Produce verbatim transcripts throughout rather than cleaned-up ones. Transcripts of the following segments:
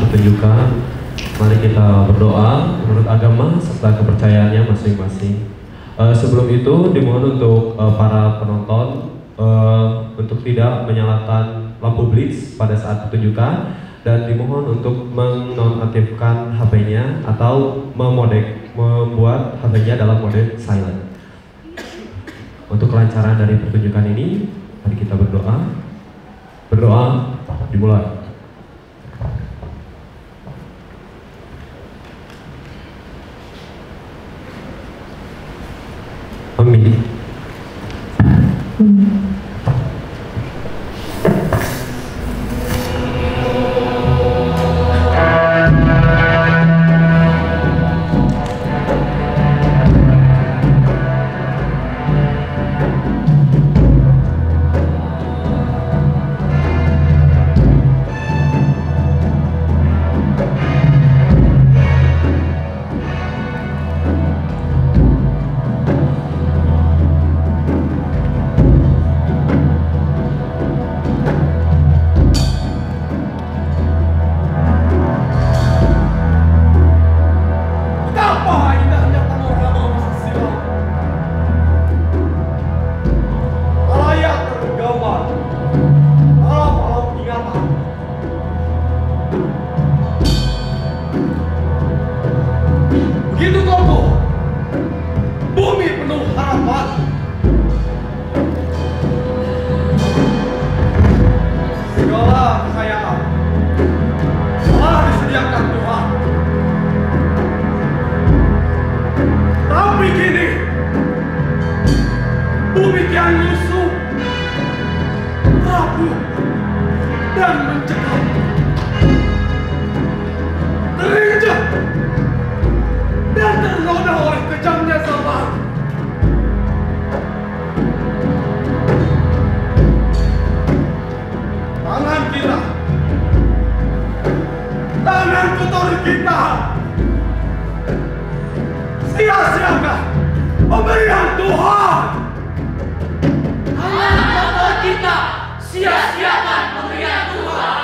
pertunjukan, mari kita berdoa menurut agama serta kepercayaannya masing-masing. Uh, sebelum itu dimohon untuk uh, para penonton uh, untuk tidak menyalakan lampu blitz pada saat pertunjukan, dan dimohon untuk menonaktifkan H P-nya atau memodek, membuat H P-nya dalam mode silent. Untuk kelancaran dari pertunjukan ini, mari kita berdoa. Berdoa dimulai. Amin. Begitu kokoh, bumi penuh harapan. Segala kekayaan telah disediakan Tuhan. Tapi kini, bumi kian lusuh, rapuh, dan mencekam. Terinjak dan ternoda oleh kejamnya zaman. Tangan kita, tangan kotor kita, sia-siakan pemberian Tuhan. Tangan kotor kita, sia-siakan pemberian Tuhan.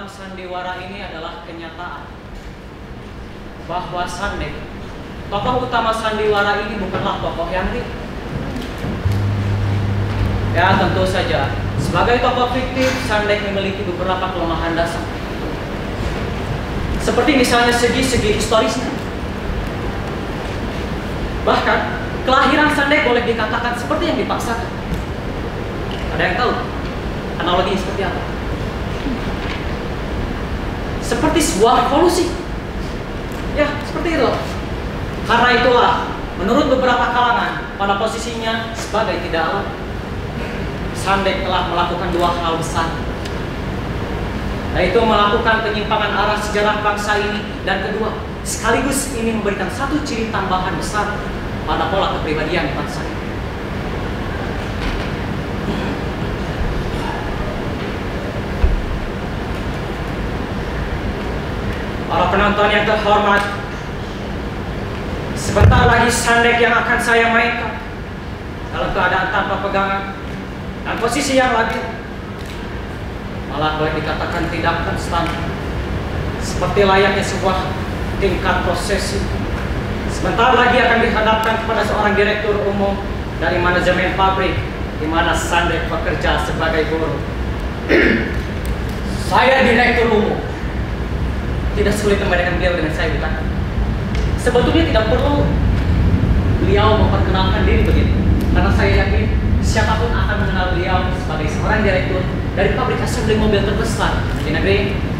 sandiwara ini adalah kenyataan bahwa Sandek, tokoh utama sandiwara ini bukanlah tokoh yang real. Ya, tentu saja sebagai tokoh fiktif, Sandek memiliki beberapa kelemahan dasar. Seperti misalnya segi-segi historisnya. Bahkan kelahiran Sandek boleh dikatakan seperti yang dipaksakan. Ada yang tahu analoginya seperti apa? Seperti sebuah revolusi. Ya, seperti itu. Karena itulah, menurut beberapa kalangan, pada posisinya sebagai tidak alam, Sandek telah melakukan dua hal besar, yaitu melakukan penyimpangan arah sejarah bangsa ini, dan kedua, sekaligus ini memberikan satu ciri tambahan besar pada pola kepribadian bangsa ini. Para penonton yang terhormat, sebentar lagi Sandek yang akan saya mainkan dalam keadaan tanpa pegangan dan posisi yang labil, malah boleh dikatakan tidak konstan, seperti layaknya sebuah tingkat prosesi. Sebentar lagi akan dihadapkan kepada seorang direktur umum dari manajemen pabrik di mana Sandek bekerja sebagai buruh. Saya direktur umum. Tidak sulit membedakan beliau dengan saya, bukan? Sebetulnya tidak perlu beliau memperkenalkan diri begitu, karena saya yakin siapapun akan mengenal beliau sebagai seorang direktur dari pabrik assembly mobil terbesar di negeri.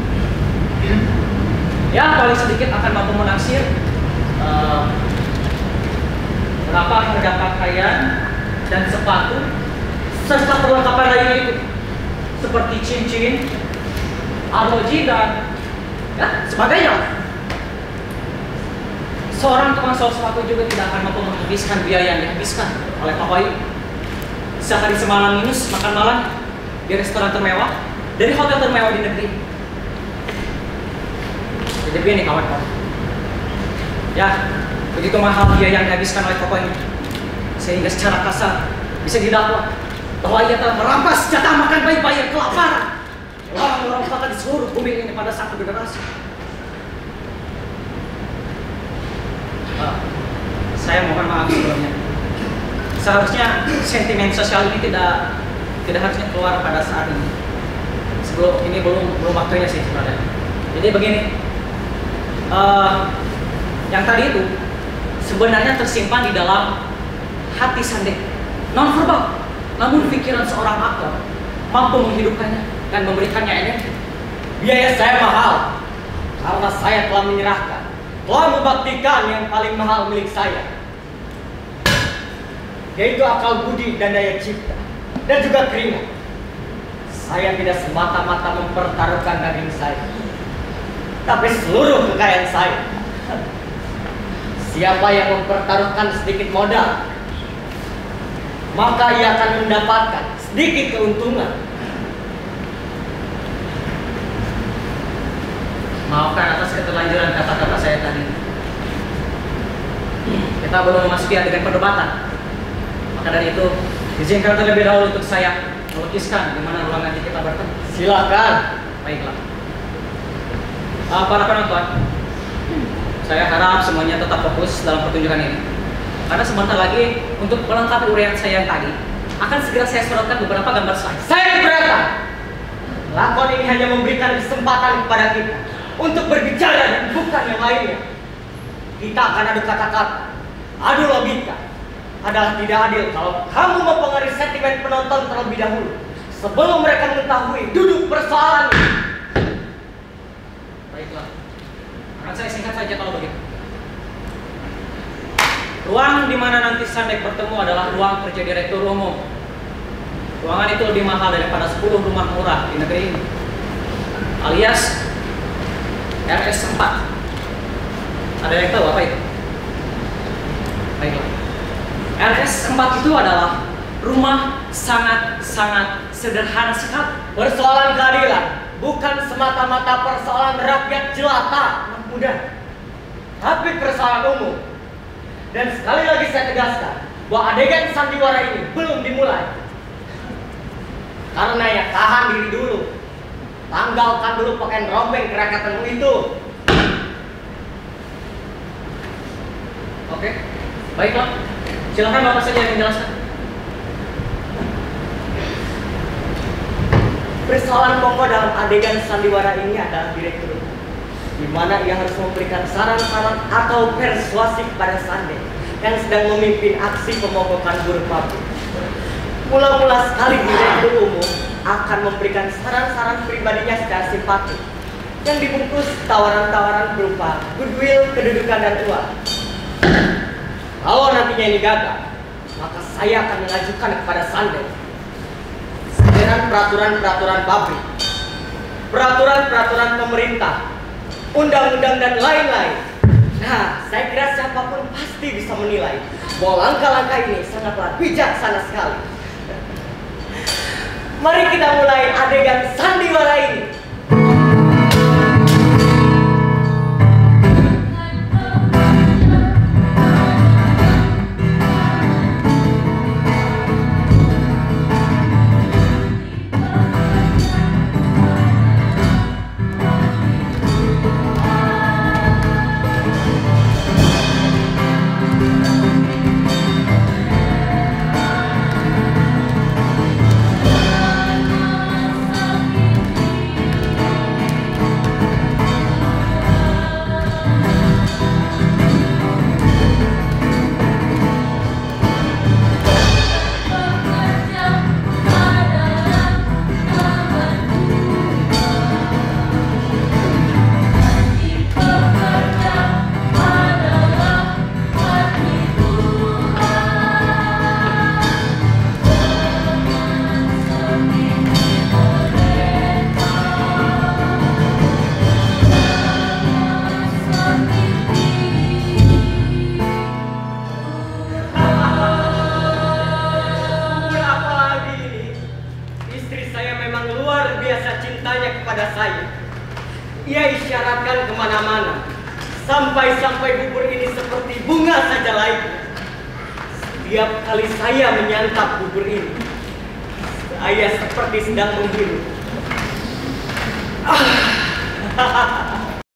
Ya, paling sedikit akan mampu menaksir uh, berapa harga pakaian dan sepatu serta perlengkapan lainnya itu, seperti cincin, arloji dan ya, sebagainya. Seorang tukang sol sepatu juga tidak akan mampu menghabiskan biaya yang dihabiskan oleh tokoh ini. Sehari semalam minus makan malam di restoran termewah dari hotel termewah di negeri. Jadi begini kawan-kawan. Ya, begitu mahal biaya yang dihabiskan oleh tokoh ini, sehingga secara kasar bisa didakwa bahwa ia telah merampas jatah makan bayi-bayi yang kelaparan orang-orang kota di seluruh bumi ini pada satu generasi. Uh, saya mohon maaf sebelumnya. Seharusnya sentimen sosial ini tidak tidak harusnya keluar pada saat ini. Sebelum ini belum belum waktunya sih sebenarnya. Jadi begini, uh, yang tadi itu sebenarnya tersimpan di dalam hati Sandek, non verbal, namun pikiran seorang aktor mampu menghidupkannya dan memberikannya energi. Biaya saya mahal karena saya telah menyerahkan, telah membaktikan yang paling mahal milik saya, yaitu akal budi dan daya cipta, dan juga keringat. Saya tidak semata-mata mempertaruhkan daging saya, tapi seluruh kekayaan saya. Siapa yang mempertaruhkan sedikit modal, maka ia akan mendapatkan sedikit keuntungan. Maafkan atas keterlanjuran kata-kata saya tadi. Kita belum memasuki adegan perdebatan. Maka dari itu, izinkan terlebih dahulu untuk saya melukiskan di mana ruangan kita bertemu. Silakan. Baiklah. Uh, para penonton, saya harap semuanya tetap fokus dalam pertunjukan ini. Karena sebentar lagi untuk melengkapi uraian saya yang tadi, akan segera saya sorotkan beberapa gambar slide. Saya keberatan. Lakon ini hanya memberikan kesempatan kepada kita untuk berbicara dan bukan yang lainnya. Kita akan adu kata-kata, adu logika. Adalah tidak adil kalau kamu mempengaruhi sentimen penonton terlebih dahulu sebelum mereka mengetahui duduk persoalan ini. Baiklah, akan saya singkat saja kalau begitu. Ruang di mana nanti Sandek bertemu adalah ruang kerja direktur umum. Ruangan itu lebih mahal daripada sepuluh rumah murah di negeri ini, alias R S empat. Ada yang tahu apa itu? Baiklah. R S empat itu adalah rumah sangat-sangat sederhana sekali. Persoalan keadilan bukan semata-mata persoalan rakyat jelata, anak muda, tapi persoalan umum. Dan sekali lagi saya tegaskan bahwa adegan sandiwara ini belum dimulai. Karena ya tahan diri dulu. tanggalkan dulu pakaian rombeng kerakatanmu itu. Oke, baiklah. Silakan Bapak saja yang menjelaskan. Persoalan pokok dalam adegan sandiwara ini adalah direktur, di mana ia harus memberikan saran-saran atau persuasi kepada Sande yang sedang memimpin aksi pemogokan buruh pabrik. Mula-mula sekali direktur umum akan memberikan saran-saran pribadinya secara simpatik yang dibungkus tawaran-tawaran berupa goodwill, kedudukan, dan uang. Kalau nantinya ini gagal, maka saya akan mengajukan kepada Sande dengan peraturan-peraturan pabrik, peraturan-peraturan pemerintah, undang-undang, dan lain-lain. Nah, saya kira siapapun pasti bisa menilai bahwa langkah-langkah ini sangatlah bijaksana sekali. Mari kita mulai adegan sandiwara ini. Ia isyaratkan kemana-mana, sampai-sampai bubur ini seperti bunga saja lainnya. Setiap kali saya menyantap bubur ini, saya seperti sedang menghirup. Ah.